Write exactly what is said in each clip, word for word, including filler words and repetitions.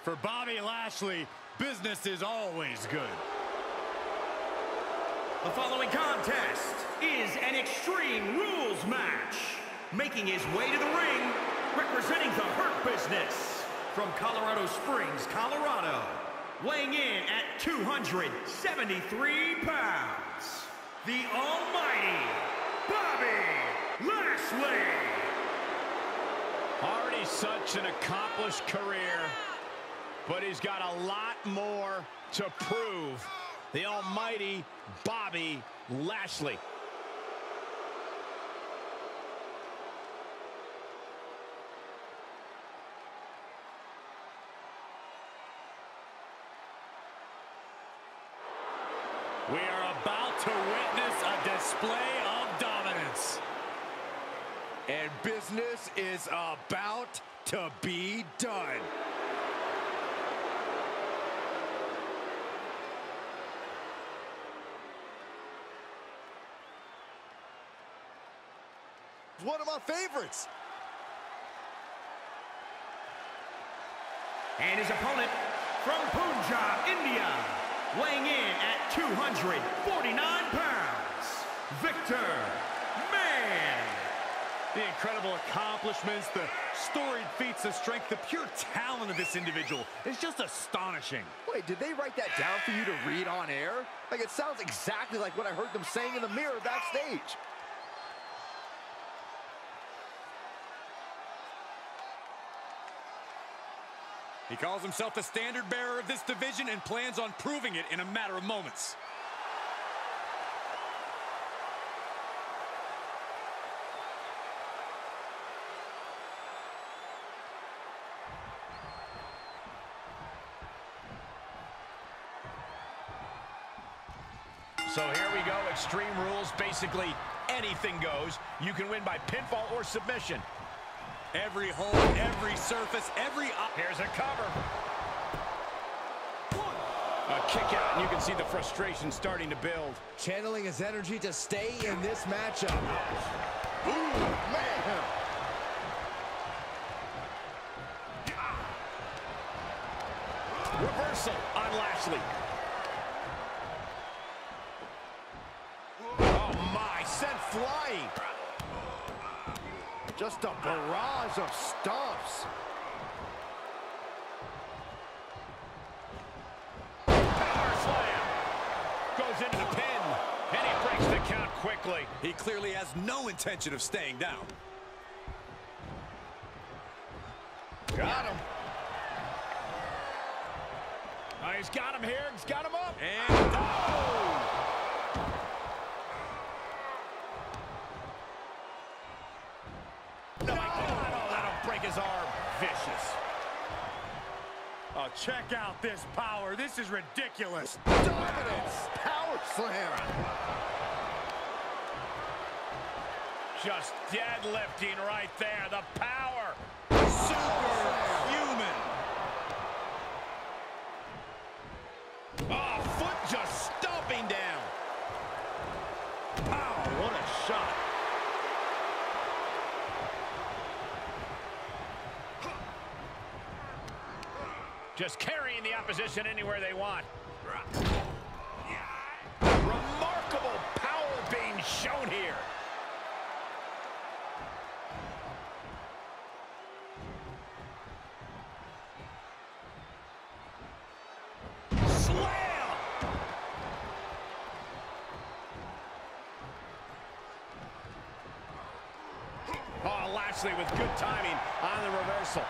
For Bobby Lashley, business is always good. The following contest is an Extreme Rules match. Making his way to the ring, representing the Hurt Business, from Colorado Springs, Colorado, weighing in at two hundred seventy-three pounds, the almighty Bobby Lashley. Already such an accomplished career, but he's got a lot more to prove. The almighty Bobby Lashley. We are about to witness a display of dominance. And business is about to be done. One of my favorites. And his opponent from Punjab, India, weighing in at two hundred forty-nine pounds, Victor Mann. The incredible accomplishments, the storied feats of strength, the pure talent of this individual is just astonishing. Wait, did they write that down for you to read on air? Like, it sounds exactly like what I heard them saying in the mirror backstage. He calls himself the standard bearer of this division and plans on proving it in a matter of moments. So here we go, Extreme Rules. Basically, anything goes. You can win by pinfall or submission. Every hold, every surface, every... Here's a cover. A kick out, and you can see the frustration starting to build. Channeling his energy to stay in this matchup. Ooh, man! Reversal on Lashley. Oh, my, sent flying. Just a barrage of stomps. Power slam. Goes into the pin, and he breaks the count quickly. He clearly has no intention of staying down. Got him. Oh, he's got him here. He's got him up. And oh! No, oh, that'll break his arm. Vicious. Oh, check out this power. This is ridiculous. Dominance. Power slam. Just deadlifting right there. The power. Superhuman. Oh, foot just stomping down. Wow, what a shot. Just carrying the opposition anywhere they want. Remarkable power being shown here. Slam! Oh, Lashley with good timing on the reversal.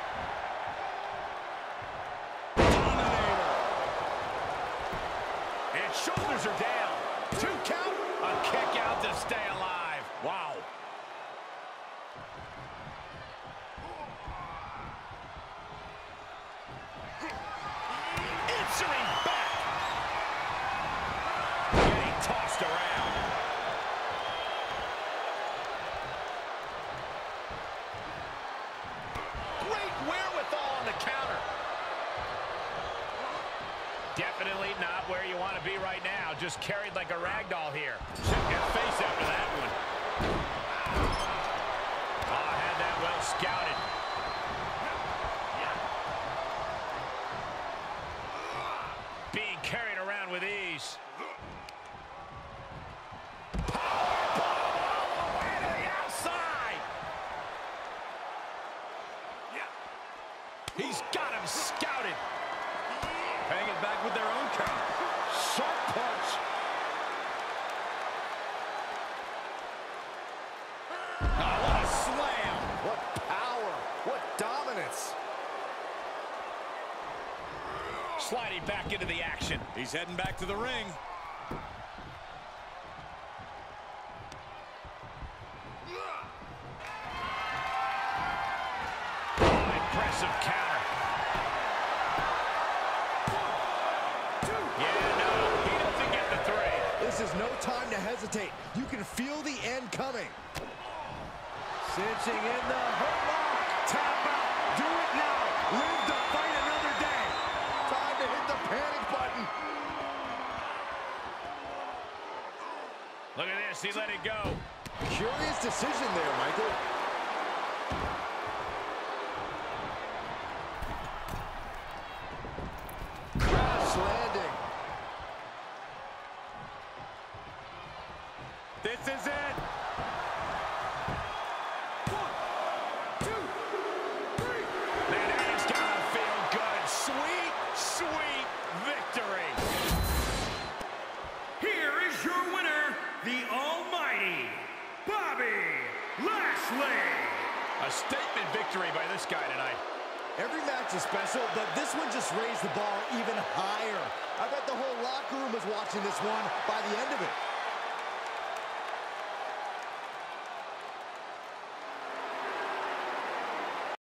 Shoulders are down. Two count. A kick out to stay alive. Wow. Answering back. Getting tossed around. Great wherewithal on the counter. Definitely not where you want to be right now. Just carried like a rag doll here. Should get face after that one. Oh, had that well scouted. He's got him scouted. Paying it back with their own count. Sharp punch. Oh, what a slam. What power. What dominance. Sliding back into the action. He's heading back to the ring. Oh, impressive counter. Yeah, no, he doesn't get the three. This is no time to hesitate. You can feel the end coming. Cinching in the hurt lock. Tap out. Do it now. Live to fight another day. Time to hit the panic button. Look at this, he let it go. Curious decision there, Michael. Crash landing. This is it. One, two, three. Man, that is gonna feel good. Sweet, sweet victory. Here is your winner, the Almighty Bobby Lashley. A statement victory by this guy tonight. Every match is special, but this one just raised the bar even higher. I bet the whole locker room was watching this one by the end of it.